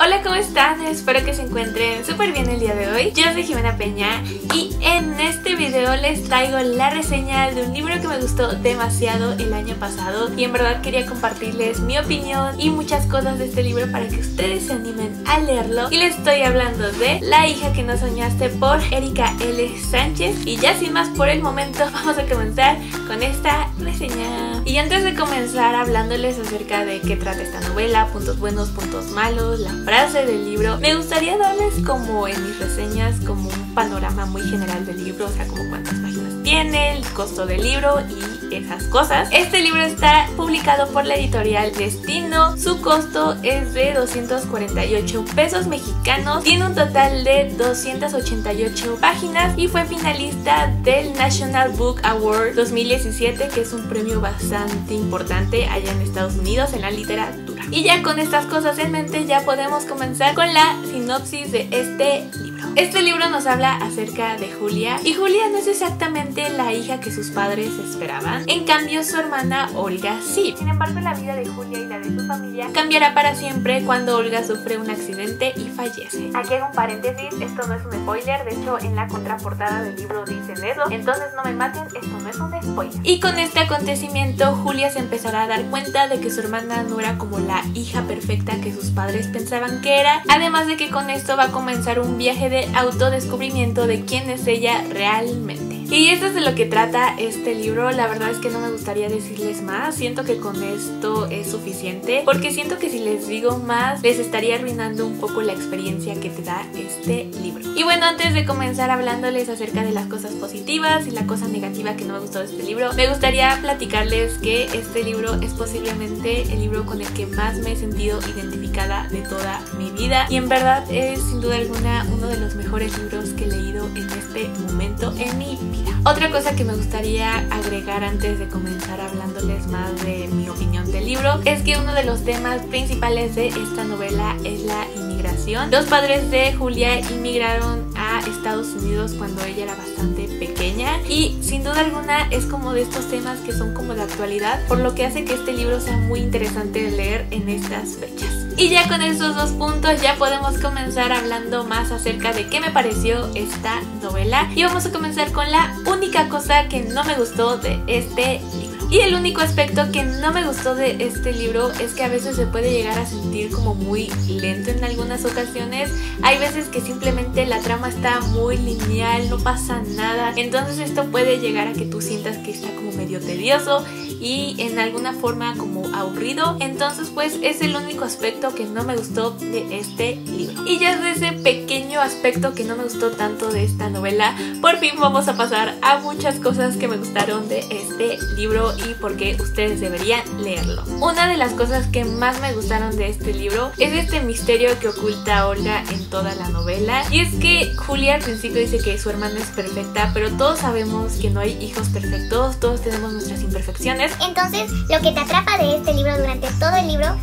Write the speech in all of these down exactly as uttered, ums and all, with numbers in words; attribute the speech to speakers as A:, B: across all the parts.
A: Hola, ¿cómo están? Espero que se encuentren súper bien el día de hoy. Yo soy Jimena Peña y en este video les traigo la reseña de un libro que me gustó demasiado el año pasado y en verdad quería compartirles mi opinión y muchas cosas de este libro para que ustedes se animen a leerlo. Y les estoy hablando de La hija que no soñaste por Erika L. Sánchez. Y ya sin más por el momento, vamos a comenzar con esta reseña. Y antes de comenzar hablándoles acerca de qué trata esta novela, puntos buenos, puntos malos, la frase del libro, me gustaría darles como en mis reseñas como un panorama muy general del libro, o sea, como cuántas páginas tiene, el costo del libro y esas cosas. Este libro está publicado por la editorial Destino. Su costo es de doscientos cuarenta y ocho pesos mexicanos. Tiene un total de doscientas ochenta y ocho páginas y fue finalista del National Book Award dos mil diecisiete, que es un premio bastante importante allá en Estados Unidos en la literatura. Y ya con estas cosas en mente ya podemos comenzar con la sinopsis de este libro. Este libro nos habla acerca de Julia, y Julia no es exactamente la hija que sus padres esperaban. En cambio, su hermana Olga sí. Sin embargo, la vida de Julia y la de su familia cambiará para siempre cuando Olga sufre un accidente y fallece. Aquí hago un paréntesis, esto no es un spoiler, de hecho en la contraportada del libro dicen eso, entonces no me maten, esto no es un spoiler. Y con este acontecimiento, Julia se empezará a dar cuenta de que su hermana no era como la hija perfecta que sus padres pensaban que era, además de que con esto va a comenzar un viaje de autodescubrimiento de quién es ella realmente. Y esto es de lo que trata este libro. La verdad es que no me gustaría decirles más, siento que con esto es suficiente, porque siento que si les digo más les estaría arruinando un poco la experiencia que te da este libro. Y bueno, antes de comenzar hablándoles acerca de las cosas positivas y la cosa negativa que no me gustó de este libro, me gustaría platicarles que este libro es posiblemente el libro con el que más me he sentido identificada de toda mi vida, y en verdad es sin duda alguna uno de los mejores libros que he leído en este momento en mi vida. Otra cosa que me gustaría agregar antes de comenzar hablándoles más de mi opinión del libro es que uno de los temas principales de esta novela es la inmigración. Los padres de Julia inmigraron a Estados Unidos cuando ella era bastante pequeña, y sin duda alguna es como de estos temas que son como de actualidad, por lo que hace que este libro sea muy interesante de leer en estas fechas. Y ya con esos dos puntos ya podemos comenzar hablando más acerca de qué me pareció esta novela, y vamos a comenzar con la única cosa que no me gustó de este libro. Y el único aspecto que no me gustó de este libro es que a veces se puede llegar a sentir como muy lento en algunas ocasiones. Hay veces que simplemente la trama está muy lineal, no pasa nada, entonces esto puede llegar a que tú sientas que está como medio tedioso y en alguna forma como aburrido. Entonces pues es el único aspecto que no me gustó de este libro. Y ya de ese pequeño aspecto que no me gustó tanto de esta novela, por fin vamos a pasar a muchas cosas que me gustaron de este libro y por qué ustedes deberían leerlo. Una de las cosas que más me gustaron de este libro es este misterio que oculta Olga en toda la novela, y es que Julia al principio dice que su hermana es perfecta, pero todos sabemos que no hay hijos perfectos, todos tenemos nuestras imperfecciones.
B: Entonces, lo que te atrapa de este libro durante todo el libro...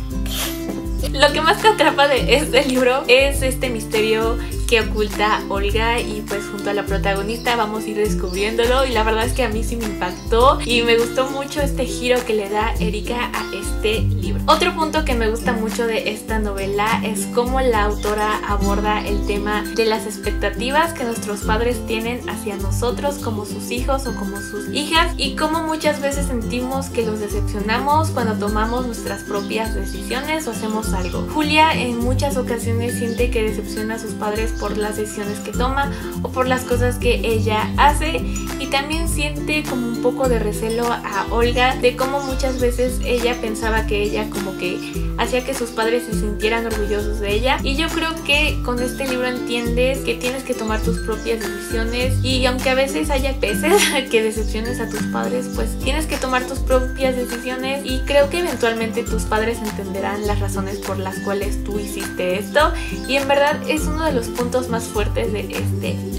A: Lo que más te atrapa de este libro es este misterio que oculta Olga, y pues junto a la protagonista vamos a ir descubriéndolo, y la verdad es que a mí sí me impactó y me gustó mucho este giro que le da Erika a este libro. Otro punto que me gusta mucho de esta novela es cómo la autora aborda el tema de las expectativas que nuestros padres tienen hacia nosotros como sus hijos o como sus hijas, y cómo muchas veces sentimos que los decepcionamos cuando tomamos nuestras propias decisiones o hacemos algo. Julia en muchas ocasiones siente que decepciona a sus padres por las decisiones que toma o por las cosas que ella hace, y también siente como un poco de recelo a Olga de cómo muchas veces ella pensaba que ella como que hacía que sus padres se sintieran orgullosos de ella. Y yo creo que con este libro entiendes que tienes que tomar tus propias decisiones, y aunque a veces haya veces que decepciones a tus padres, pues tienes que tomar tus propias decisiones, y creo que eventualmente tus padres entenderán las razones por las cuales tú hiciste esto, y en verdad es uno de los puntos más fuertes de este libro.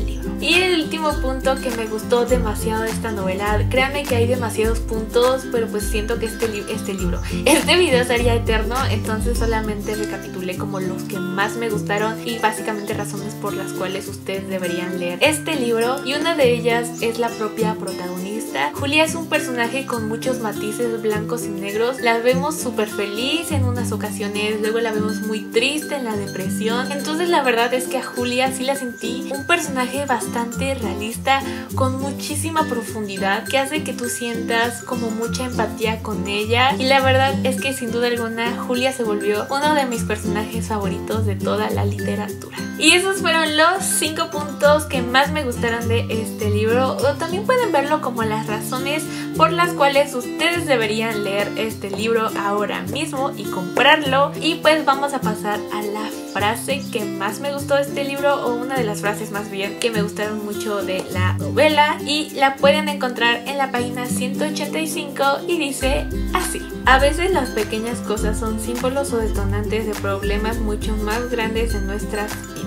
A: Y el último punto que me gustó demasiado de esta novela, créanme que hay demasiados puntos, pero pues siento que este, li este libro, este video sería eterno, entonces solamente recapitulé como los que más me gustaron y básicamente razones por las cuales ustedes deberían leer este libro, y una de ellas es la propia protagonista. Julia es un personaje con muchos matices blancos y negros, la vemos súper feliz en unas ocasiones, luego la vemos muy triste en la depresión, entonces la verdad es que a Julia sí la sentí un personaje bastante realista, con muchísima profundidad, que hace que tú sientas como mucha empatía con ella, y la verdad es que sin duda alguna Julia se volvió uno de mis personajes favoritos de toda la literatura. Y esos fueron los cinco puntos que más me gustaron de este libro, o también pueden verlo como las razones por las cuales ustedes deberían leer este libro ahora mismo y comprarlo. Y pues vamos a pasar a la frase que más me gustó de este libro, o una de las frases más bien que me gustaron mucho de la novela, y la pueden encontrar en la página ciento ochenta y cinco y dice así: a veces las pequeñas cosas son símbolos o detonantes de problemas mucho más grandes en nuestras vidas.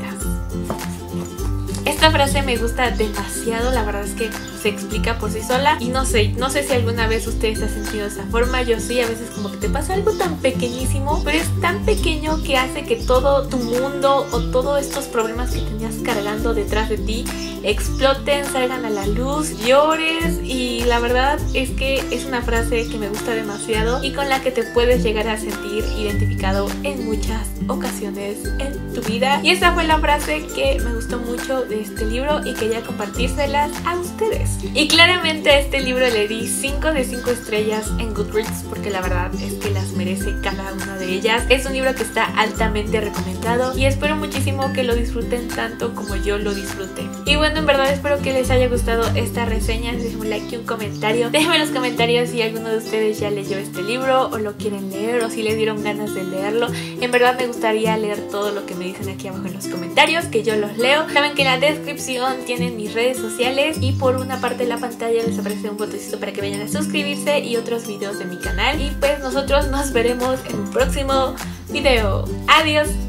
A: Esta frase me gusta demasiado, la verdad es que se explica por sí sola, y no sé, no sé si alguna vez ustedes se han sentido de esa forma. Yo sí, a veces como que te pasa algo tan pequeñísimo, pero es tan pequeño que hace que todo tu mundo o todos estos problemas que tenías cargando detrás de ti exploten, salgan a la luz, llores, y la verdad es que es una frase que me gusta demasiado y con la que te puedes llegar a sentir identificado en muchas ocasiones en tu vida. Y esta fue la frase que me gustó mucho de este libro y quería compartírselas a ustedes. Y claramente a este libro le di cinco de cinco estrellas en Goodreads, porque la verdad es que las merece cada una de ellas. Es un libro que está altamente recomendado y espero muchísimo que lo disfruten tanto como yo lo disfruté. Y bueno, en verdad espero que les haya gustado esta reseña. Déjenme un like y un comentario. Déjenme en los comentarios si alguno de ustedes ya leyó este libro o lo quieren leer, o si les dieron ganas de leerlo. En verdad me gustaría leer todo lo que me dicen aquí abajo en los comentarios, que yo los leo. Saben que en la descripción tienen mis redes sociales y por una parte de la pantalla les aparece un botoncito para que vayan a suscribirse y otros videos de mi canal. Y pues nosotros nos veremos en un próximo video. Adiós.